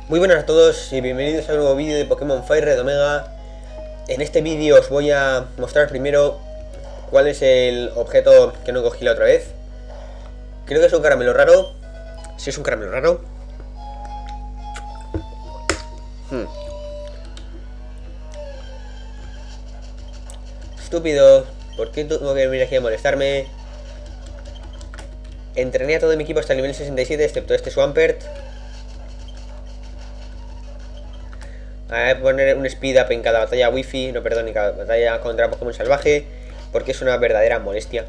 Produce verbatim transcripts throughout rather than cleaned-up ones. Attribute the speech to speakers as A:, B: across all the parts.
A: Muy buenas a todos y bienvenidos a un nuevo vídeo de Pokémon Fire Red Omega. En este vídeo os voy a mostrar primero cuál es el objeto que no cogí la otra vez. Creo que es un caramelo raro. Si es un caramelo raro. Hmm. Estúpido. ¿Por qué tuvo que venir aquí a molestarme? Entrené a todo mi equipo hasta el nivel sesenta y siete, excepto este Swampert. Voy a poner un speed up en cada batalla wifi, no perdón, en cada batalla contra Pokémon salvaje, porque es una verdadera molestia.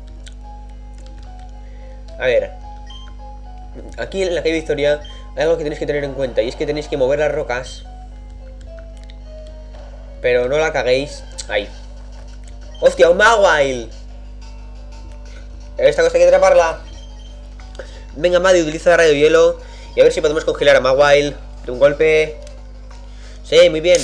A: A ver, aquí en la calle Victoria hay algo que tenéis que tener en cuenta, y es que tenéis que mover las rocas, pero no la caguéis. Ahí. ¡Hostia, un Mawile! Esta cosa hay que atraparla. Venga, Maddy, utiliza rayo hielo y a ver si podemos congelar a Mawile de un golpe. Sí, muy bien.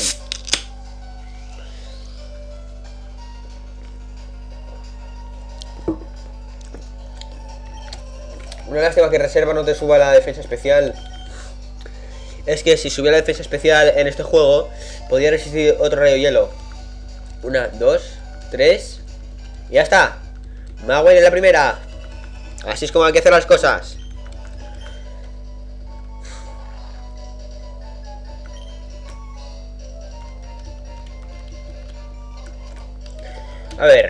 A: Una lástima que reserva no te suba la defensa especial. Es que si subía la defensa especial en este juego, podía resistir otro rayo hielo. Una, dos, tres. Y ya está. Mawile en la primera. Así es como hay que hacer las cosas. A ver.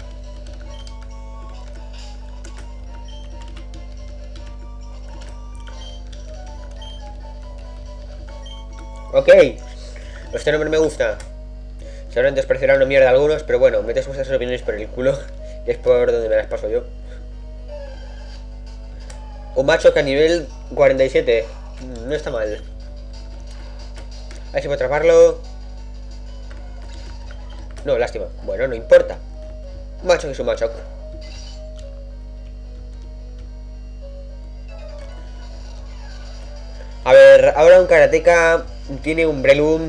A: Ok. Este nombre me gusta. Seguramente os parecerá una mierda a algunos, pero bueno, metes vuestras opiniones por el culo. Y es por donde me las paso yo. Un macho que a nivel cuarenta y siete. No está mal. A ver si puedo atraparlo. No, lástima. Bueno, no importa. Un macho que es un macho. A ver, ahora un karateka tiene un Breloom.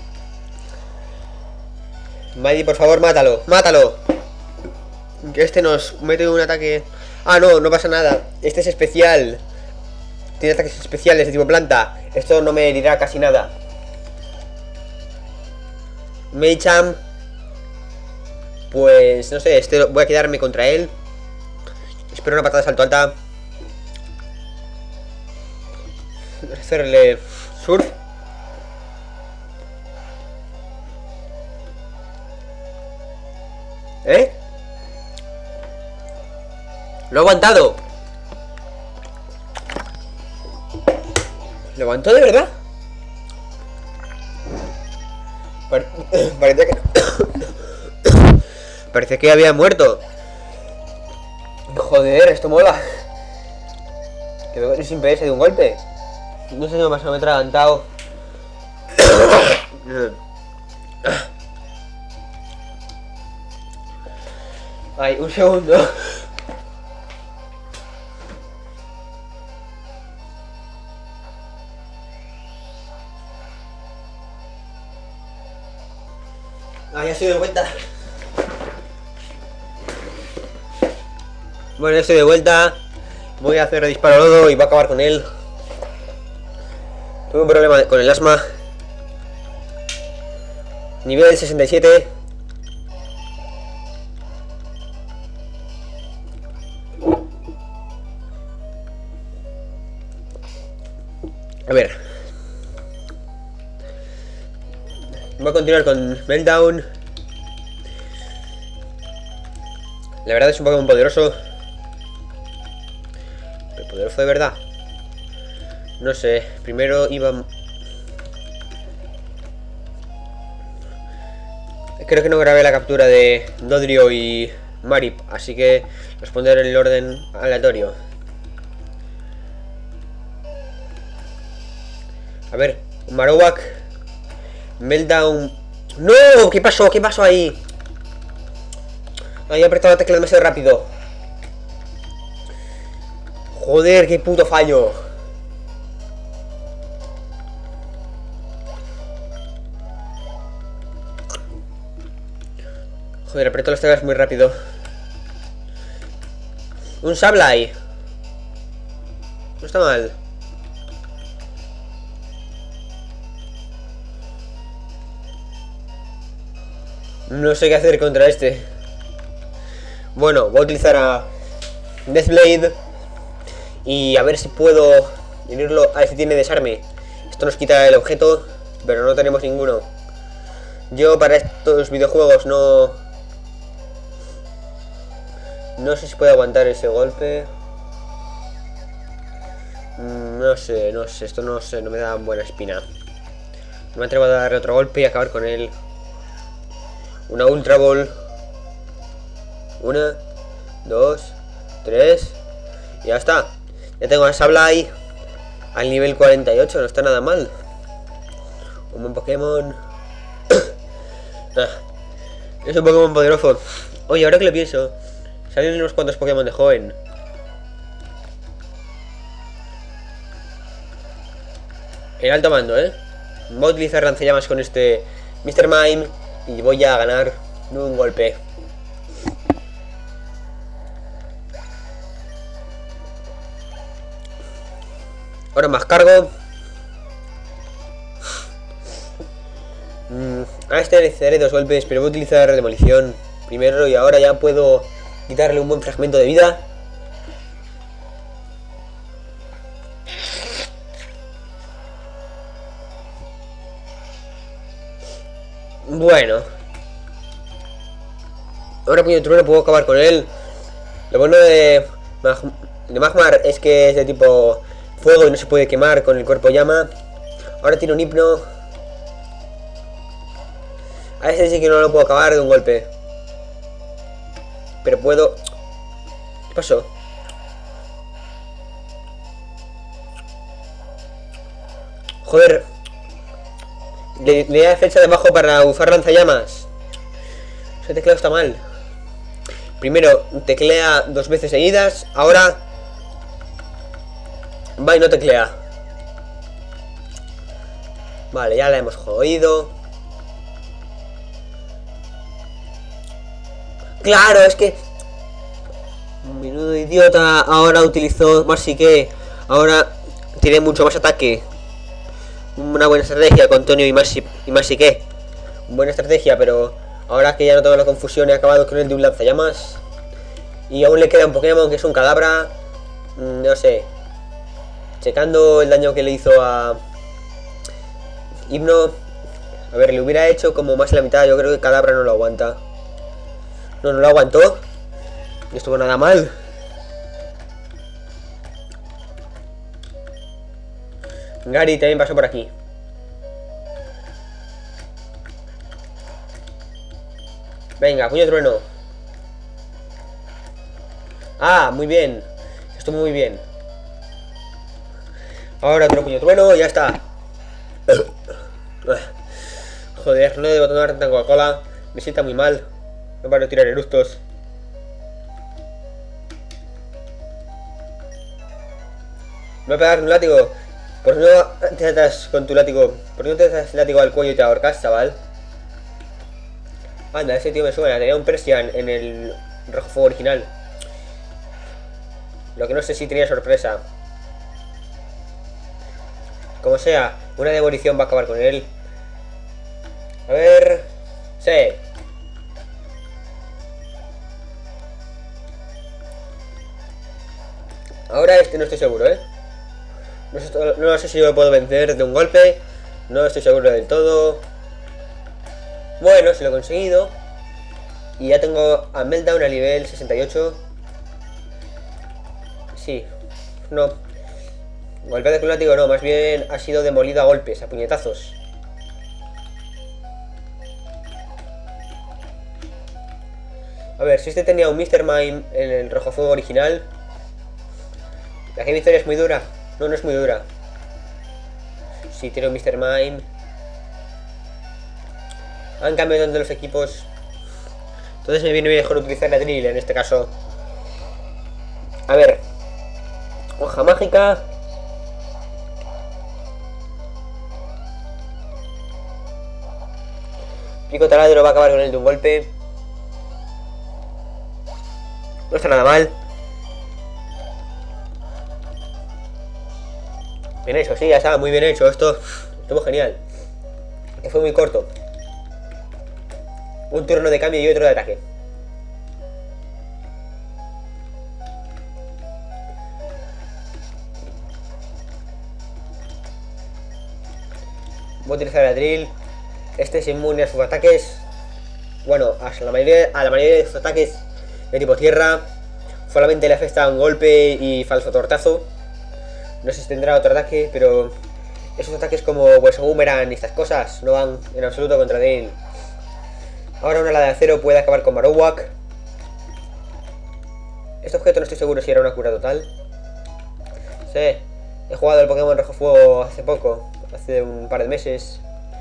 A: Maddy, por favor, mátalo. ¡Mátalo! Que este nos mete un ataque. Ah, no, no pasa nada. Este es especial. Tiene ataques especiales de tipo planta. Esto no me herirá casi nada. Machamp. Pues no sé, este voy a quedarme contra él. Espero una patada de salto alta. Hacerle surf. ¿Eh? Lo he aguantado. ¿Lo aguantó de verdad? Pare Parecía que Parece que había muerto. Joder, esto mola. Quedó sin P S de un golpe. No sé si me ha pasado, me he atragantado. Ay, un segundo. Ah, ya estoy de vuelta. Bueno, ya estoy de vuelta. Voy a hacer disparo lodo y voy a acabar con él. Tuve un problema con el asma. Nivel sesenta y siete. A ver. Voy a continuar con Meltdown. La verdad es un Pokémon poderoso. Pero poderoso de verdad. No sé, primero iba... Creo que no grabé la captura de Dodrio y Marip, así que los pondré en el orden aleatorio. A ver, Marowak. Meltdown. ¡No! ¿Qué pasó? ¿Qué pasó ahí? Había apretado la tecla demasiado rápido. Joder, qué puto fallo. Joder, aprieto las teclas muy rápido. Un Sableye. No está mal. No sé qué hacer contra este. Bueno, voy a utilizar a Deathblade. Y a ver si puedo unirlo. A ver si tiene desarme. Esto nos quita el objeto, pero no tenemos ninguno. Yo para estos videojuegos no... No sé si puedo aguantar ese golpe. No sé, no sé, esto no sé, no me da buena espina. No me atrevo a darle otro golpe y acabar con él. Una Ultra Ball. Una, dos, tres. Y ya está. Ya tengo a Sableye al nivel cuarenta y ocho, no está nada mal. Un buen Pokémon. Ah, es un Pokémon poderoso. Oye, ahora que lo pienso, salen unos cuantos Pokémon de joven. En alto mando, ¿eh? Voy a utilizar lanzallamas con este mister Mime y voy a ganar de un golpe. Ahora más cargo. Mm, a este necesitaré dos golpes, pero voy a utilizar demolición primero y ahora ya puedo quitarle un buen fragmento de vida. Bueno. Ahora puño trueno, puedo acabar con él. Lo bueno de, Mag de Magmar es que es de tipo fuego y no se puede quemar con el cuerpo llama. Ahora tiene un hipno. A ese sí que no lo puedo acabar de un golpe. Pero puedo... ¿Qué pasó? Joder. Le, le da flecha debajo para usar lanzallamas. Ese teclado está mal. Primero teclea dos veces seguidas. Ahora va y no teclea. Vale, ya la hemos jodido. Claro, es que... Menudo idiota. Ahora utilizó más sí que... Ahora tiene mucho más ataque. Una buena estrategia con Tonio y más, y más sí que. Buena estrategia, pero... Ahora que ya no tengo la confusión, he acabado con el de un lanzallamas. Y aún le queda un Pokémon que es un Kadabra. No sé. Checando el daño que le hizo a... Hipno. A ver, le hubiera hecho como más de la mitad. Yo creo que Kadabra no lo aguanta. No, no lo aguantó. No estuvo nada mal. Gary también pasó por aquí. Venga, puño trueno. Ah, muy bien. Estuvo muy bien. Ahora otro puño trueno, ya está. Joder, no debo tomar tanta Coca-Cola. Me sienta muy mal. No paro de tirar eructos. Me voy a pegar un látigo. ¿Por qué no te atas con tu látigo? ¿Por qué no te atas el látigo al cuello y te ahorcas, chaval? Anda, ese tío me suena. Tenía un Persian en el rojo fuego original. Lo que no sé si tenía sorpresa. Como sea, una demolición va a acabar con él. A ver... Sí. Ahora este no estoy seguro, ¿eh? No sé, no sé si lo puedo vencer de un golpe. No estoy seguro del todo. Bueno, si lo he conseguido. Y ya tengo a Meltdown a nivel sesenta y ocho. Sí. No. Golpeado con un látigo no, más bien ha sido demolido a golpes, a puñetazos. A ver, si este tenía un mister Mime en el rojo fuego original. ¿La que victoria es muy dura? No, no es muy dura. Sí, tiene un mister Mime. Han cambiado tanto los equipos. Entonces me viene mejor utilizar la drill en este caso. A ver. Hoja mágica. Pico taladro va a acabar con él de un golpe. No está nada mal. Bien hecho, sí, ya está, muy bien hecho. Esto estuvo genial. Que fue muy corto. Un turno de cambio y otro de ataque. Voy a utilizar el drill. Este es inmune a sus ataques. Bueno, a la mayoría, a la mayoría de sus ataques de tipo tierra. Solamente le afecta un golpe y falso tortazo. No sé si tendrá otro ataque, pero esos ataques como pues boomerang y estas cosas no van en absoluto contra Drill. Ahora una ala de acero puede acabar con Marowak. Este objeto no estoy seguro si era una cura total. Sí, he jugado el Pokémon Rojo Fuego hace poco, hace un par de meses.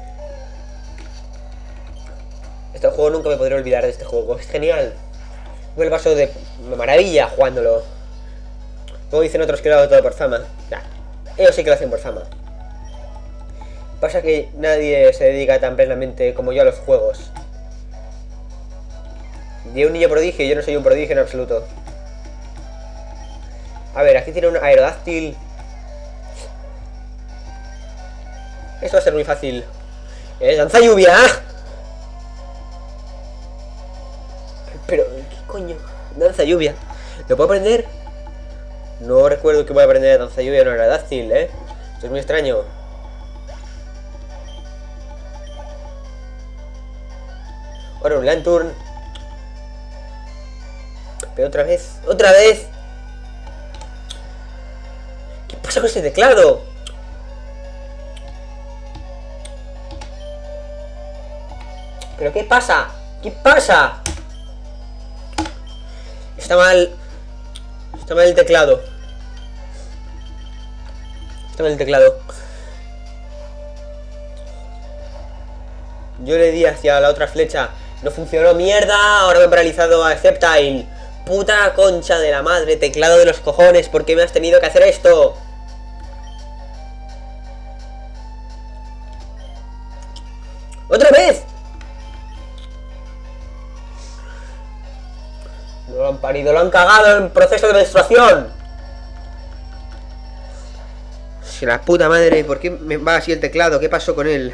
A: Este juego nunca me podré olvidar de este juego, es genial. Me lo paso de maravilla jugándolo. Como dicen otros que lo hago todo por fama. Nah, ellos sí que lo hacen por fama. Pasa que nadie se dedica tan plenamente como yo a los juegos. De un niño prodigio, yo no soy un prodigio en absoluto. A ver, aquí tiene un aerodáctil. Esto va a ser muy fácil. ¡Es lanza lluvia! Pero, ¿qué coño? Danza lluvia. ¿Lo puedo aprender? No recuerdo que voy a aprender danza lluvia en un aerodáctil, ¿eh? Esto es muy extraño. Ahora un Lanturn. Pero otra vez, otra vez. ¿Qué pasa con este teclado? ¿Pero qué pasa? ¿Qué pasa? Está mal. Está mal el teclado. Está mal el teclado. Yo le di hacia la otra flecha. No funcionó, mierda. Ahora me he paralizado a Sceptile. Puta concha de la madre, teclado de los cojones. ¿Por qué me has tenido que hacer esto? ¡Otra vez! No lo han parido, lo han cagado en proceso de menstruación. Si la puta madre, ¿por qué me va así el teclado? ¿Qué pasó con él?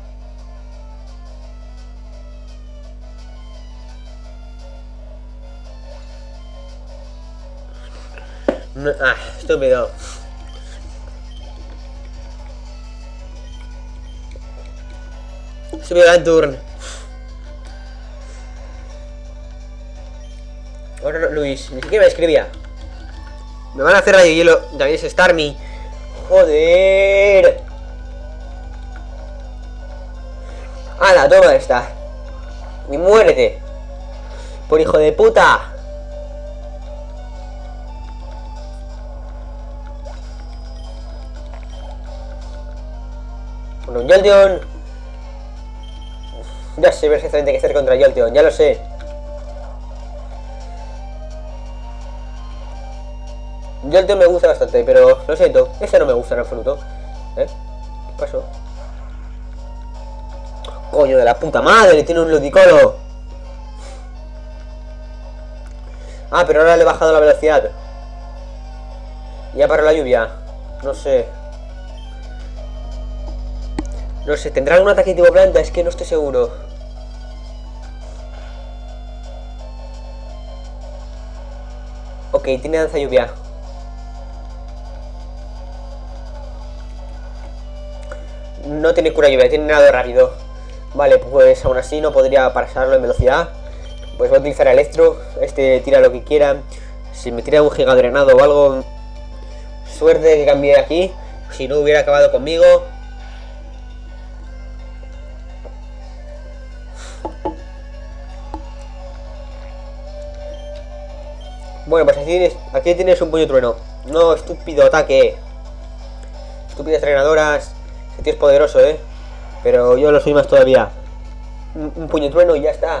A: No, ah, estúpido. Estúpido Lanturn. Ahora no, Luis, ni siquiera me escribía. Me van a hacer rayo hielo. También es Starmie. Joder. ¡Hala, toma esta! Y muérete. Por hijo de puta. Bueno, un Jolteon. Ya sé perfectamente qué hacer contra Jolteon, ya lo sé. Jolteon me gusta bastante, pero lo siento, ese no me gusta en absoluto. ¿Eh? ¿Qué pasó? Coño de la puta madre, tiene un Ludicolo. Ah, pero ahora le he bajado la velocidad. Ya para la lluvia. No sé. No sé, ¿tendrá algún ataque tipo planta? Es que no estoy seguro. Ok, tiene danza lluvia. No tiene cura lluvia, tiene nado rápido. Vale, pues aún así no podría pasarlo en velocidad. Pues voy a utilizar Electro. Este tira lo que quiera. Si me tira un gigadrenado o algo, suerte que cambie aquí. Si no hubiera acabado conmigo. Bueno, pues aquí tienes, aquí tienes un puño trueno. No, estúpido ataque. Estúpidas entrenadoras. Este tío es poderoso, eh. Pero yo lo soy más todavía. Un, un puño trueno y ya está.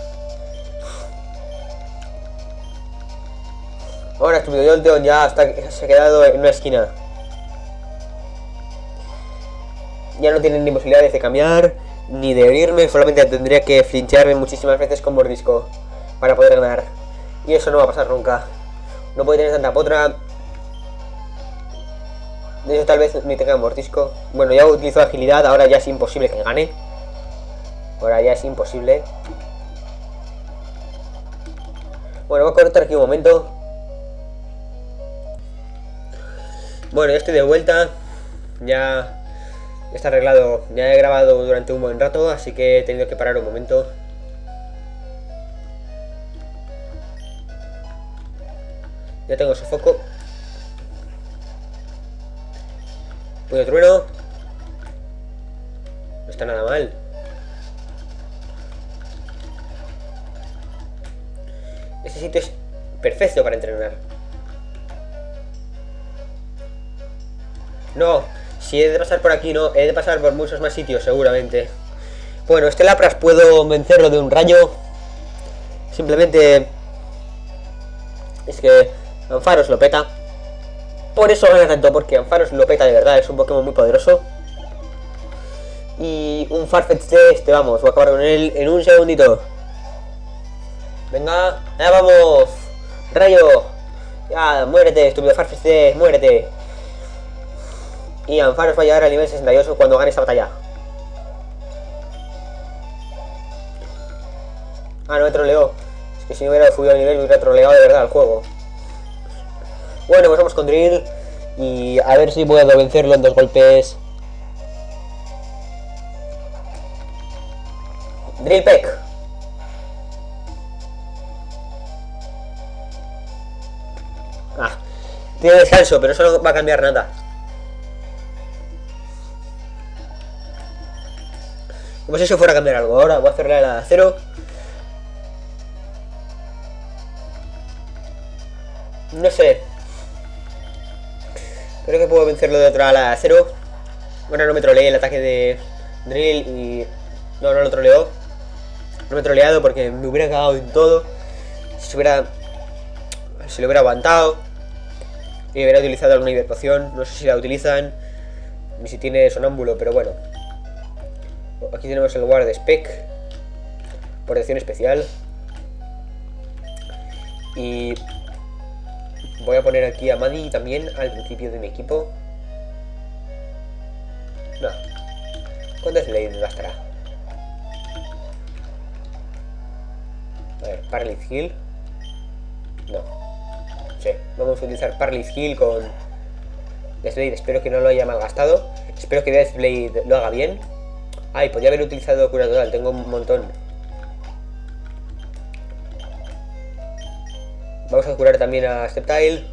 A: Ahora, estúpido Jolteon ya hasta se ha quedado en una esquina. Ya no tienen ni posibilidades de cambiar, ni de herirme. Solamente tendría que flinchearme muchísimas veces con mordisco para poder ganar. Y eso no va a pasar nunca. No puede tener tanta potra. De hecho, tal vez ni tenga mordisco. Bueno, ya utilizó agilidad, ahora ya es imposible que gane. Ahora ya es imposible. Bueno, voy a cortar aquí un momento. Bueno, ya estoy de vuelta. Ya está arreglado. Ya he grabado durante un buen rato, así que he tenido que parar un momento. Ya tengo su foco. Puño trueno. No está nada mal. Este sitio es perfecto para entrenar. No, si he de pasar por aquí, no. He de pasar por muchos más sitios, seguramente. Bueno, este Lapras puedo vencerlo de un rayo. Simplemente es que Ampharos lo peta. Por eso gana tanto, porque Ampharos lo peta de verdad. Es un Pokémon muy poderoso. Y un Farfetch'd de este, vamos, voy a acabar con él en un segundito. Venga, ya vamos. Rayo. Ya, muérete, estúpido Farfetch'd, muérete. Y Ampharos va a llegar al nivel sesenta y ocho cuando gane esta batalla. Ah, no me troleó. Es que si no hubiera subido el nivel me hubiera troleado de verdad el juego. Bueno, pues vamos con Drill. Y a ver si puedo vencerlo en dos golpes. Drill Peck. Ah, tiene descanso, pero eso no va a cambiar nada. Como si eso fuera a cambiar algo. Ahora voy a hacerle a la cero. No sé. Creo que puedo vencerlo de otra ala cero. Bueno, no me troleé el ataque de Drill y... No, no lo troleó. No me he troleado porque me hubiera cagado en todo. Si se hubiera... Si lo hubiera aguantado. Y hubiera utilizado alguna hiperpoción. No sé si la utilizan. Ni si tiene sonámbulo, pero bueno. Aquí tenemos el Guard Spec. Protección especial. Y... voy a poner aquí a Maddie también al principio de mi equipo. No. ¿Cuánto es Blade bastará? A ver, Paralyze Heal. No. Sí, vamos a utilizar Paralyze Heal con Deathblade. Espero que no lo haya malgastado. Espero que Deathblade lo haga bien. Ay, podría haber utilizado cura total. Tengo un montón. Vamos a curar también a Sceptile.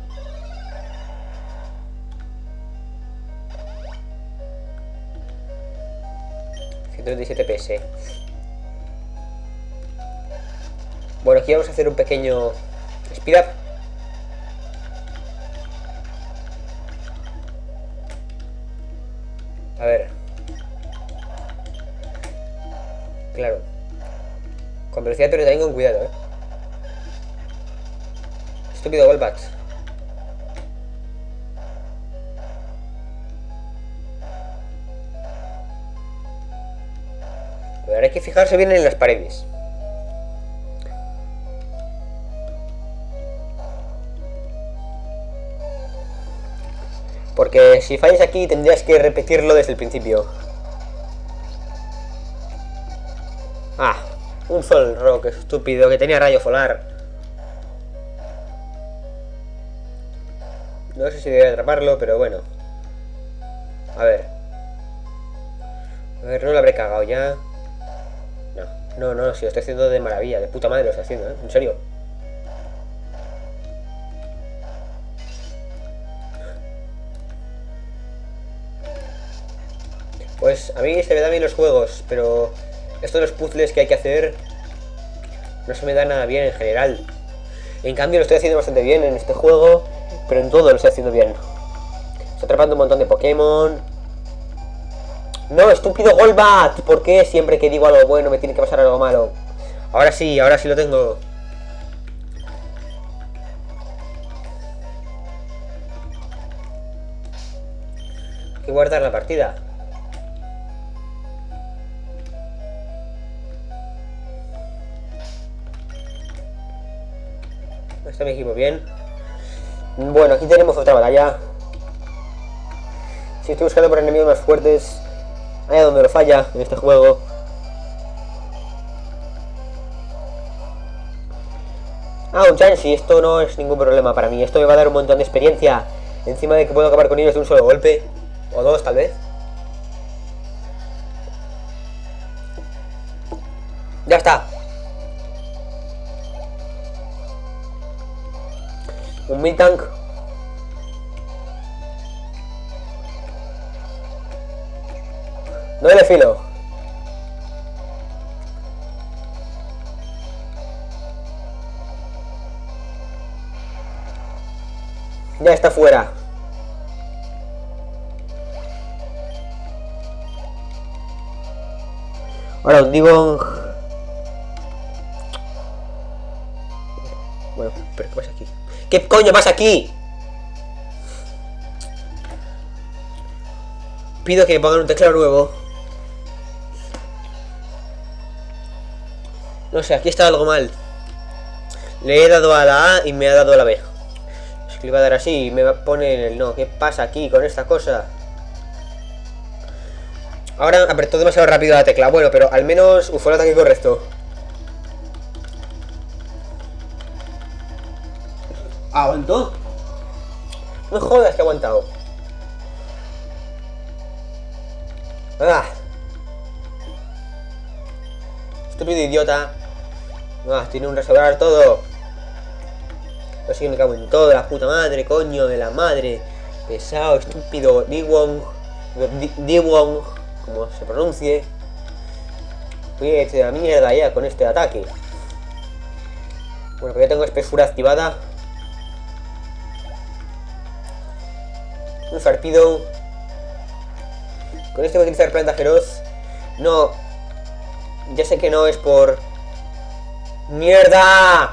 A: ciento treinta y siete P S. Bueno, aquí vamos a hacer un pequeño speed up. A ver. Claro. Con velocidad, pero también con cuidado, eh. Estúpido Golbat. Pero ahora hay que fijarse bien en las paredes. Porque si fallas aquí tendrías que repetirlo desde el principio. Ah, un Sol Rock estúpido que tenía rayo solar. No sé si debería atraparlo, pero bueno. A ver. A ver, no lo habré cagado ya. No, no, no, si lo estoy haciendo de maravilla. De puta madre lo estoy haciendo, ¿eh? En serio. Pues a mí se me dan bien los juegos, pero estos los puzzles que hay que hacer no se me da nada bien en general. En cambio lo estoy haciendo bastante bien en este juego, pero en todo lo estoy haciendo bien. Estoy atrapando un montón de Pokémon. No, estúpido Golbat. ¿Por qué siempre que digo algo bueno me tiene que pasar algo malo? Ahora sí, ahora sí lo tengo. Hay que guardar la partida. Está mi equipo bien. Bueno, aquí tenemos otra batalla. Si estoy buscando por enemigos más fuertes, allá donde lo falla en este juego. Ah, un Chansey, esto no es ningún problema para mí. Esto me va a dar un montón de experiencia. Encima de que puedo acabar con ellos de un solo golpe. O dos, tal vez. Ya está. Un Miltank. No le filo. Ya está fuera. Ahora un Digong. Bueno, pero ¿qué pasa aquí? ¿Qué coño pasa aquí? Pido que me pongan un teclado nuevo. No sé, aquí está algo mal. Le he dado a la A y me ha dado a la B. Es que le iba a dar así y me pone el no. ¿Qué pasa aquí con esta cosa? Ahora apretó demasiado rápido la tecla. Bueno, pero al menos fue el ataque correcto. ¿Aguantó? No me jodas que ha aguantado. Ah. Estúpido idiota. Ah, tiene un restaurar todo. Así que me cago en todo, la puta madre, coño de la madre. Pesado, estúpido, Digong. Digong, como se pronuncie. Voy a irte de la mierda ya con este ataque. Bueno, pero ya tengo espesura activada. Un Farpedo. Con este voy a utilizar planta feroz. No. Ya sé que no es por... ¡Mierda!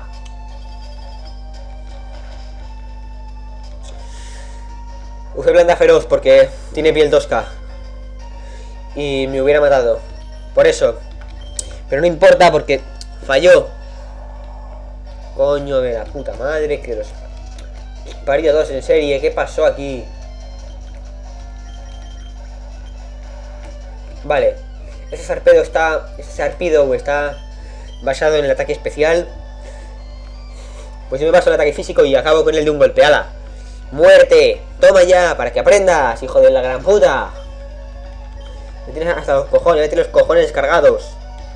A: Usé planta feroz porque tiene piel dos K. Y me hubiera matado. Por eso. Pero no importa porque falló. Coño de la puta madre que los... Parió dos en serie. ¿Qué pasó aquí? Vale. Ese Sarpedo está... Ese Sarpedo está basado en el ataque especial. Pues yo me paso el ataque físico y acabo con el de un golpe. ¡Hala! ¡Muerte! ¡Toma ya! Para que aprendas, hijo de la gran puta. Me tienes hasta los cojones. Me tienes los cojones descargados.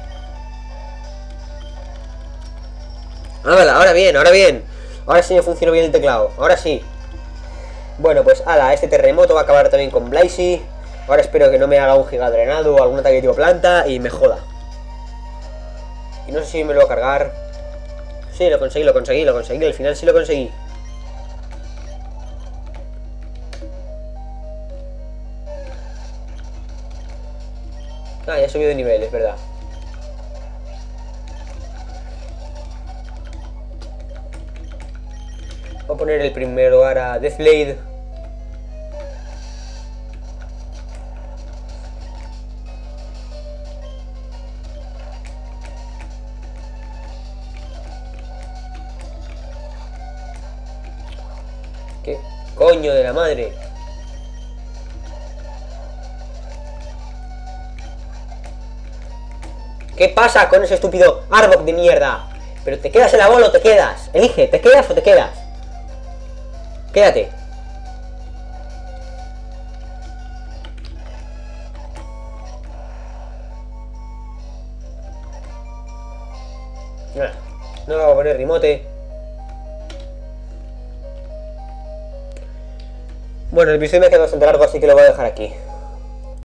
A: Ahora, ahora bien, ahora bien. Ahora sí me funcionó bien el teclado. Ahora sí. Bueno, pues ala, este terremoto va a acabar también con Blazy. Ahora espero que no me haga un gigadrenado o algún ataque tipo planta y me joda. Y no sé si me lo voy a cargar. Sí, lo conseguí, lo conseguí, lo conseguí. Al final sí lo conseguí. Ah, ya he subido de nivel, es verdad. Voy a poner el primero ahora Deathblade. ¿Qué coño de la madre? ¿Qué pasa con ese estúpido Arbok de mierda? Pero te quedas en la bola o te quedas. Elige, ¿te quedas o te quedas? Quédate. No me voy a poner remote. Bueno, el episodio me ha quedado bastante largo, así que lo voy a dejar aquí.